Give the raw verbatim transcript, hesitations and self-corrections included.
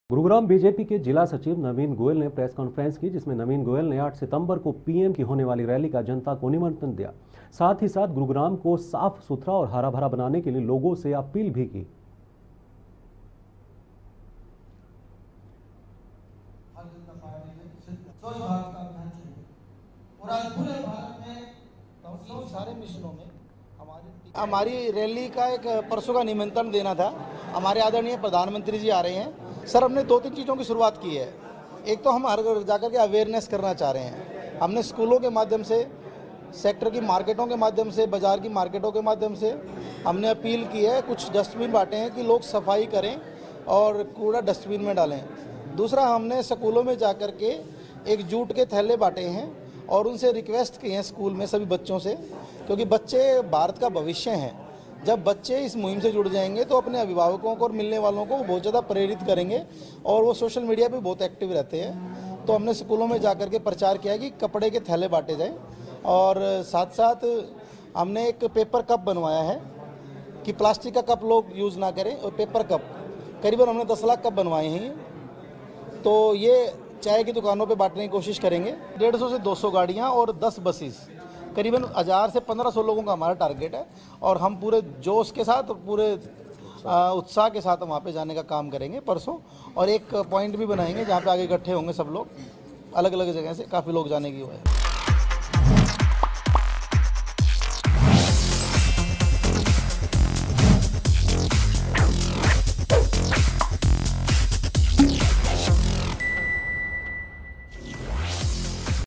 Gurugram BJP के जिला सचिव नवीन गोयल ने प्रेस कॉन्फ्रेंस की, जिसमें नवीन गोयल ने आठ सितंबर को पीएम की होने वाली रैली का जनता को निमंत्रण दिया। साथ ही साथ गुरुग्राम को साफ सुथरा और हरा भरा बनाने के लिए लोगों से अपील भी की। सारे मिशनों में हमारी रैली का एक परसों का निमंत्रण देना था। हमारे आदरणीय प्रधानमंत्री जी आ रहे हैं। सर, हमने दो तीन चीज़ों की शुरुआत की है। एक तो हम हर घर जाकर के अवेयरनेस करना चाह रहे हैं। हमने स्कूलों के माध्यम से, सेक्टर की मार्केटों के माध्यम से, बाज़ार की मार्केटों के माध्यम से हमने अपील की है। कुछ डस्टबिन बांटे हैं कि लोग सफाई करें और कूड़ा डस्टबिन में डालें। दूसरा, हमने स्कूलों में जाकर के एक जूट के थैले बांटे हैं और उनसे रिक्वेस्ट की है स्कूल में सभी बच्चों से, क्योंकि बच्चे भारत का भविष्य हैं। जब बच्चे इस मुहिम से जुड़ जाएंगे तो अपने अभिभावकों को और मिलने वालों को बहुत ज़्यादा प्रेरित करेंगे और वो सोशल मीडिया पे बहुत एक्टिव रहते हैं। तो हमने स्कूलों में जाकर के प्रचार किया कि कपड़े के थैले बांटे जाएं और साथ साथ हमने एक पेपर कप बनवाया है कि प्लास्टिक का कप लोग यूज़ ना करें, और पेपर कप करीबन हमने दस लाख कप बनवाए हैं। तो ये चाय की दुकानों पे बांटने की कोशिश करेंगे। डेढ़ सौ से दो सौ गाड़ियाँ और दस बसेस, करीबन हज़ार से पंद्रह सौ लोगों का हमारा टारगेट है और हम पूरे जोश के साथ, पूरे उत्साह के साथ वहाँ पे जाने का काम करेंगे परसों। और एक पॉइंट भी बनाएंगे जहाँ पे आगे इकट्ठे होंगे सब लोग, अलग अलग जगह से काफ़ी लोग जाने की हुआ है।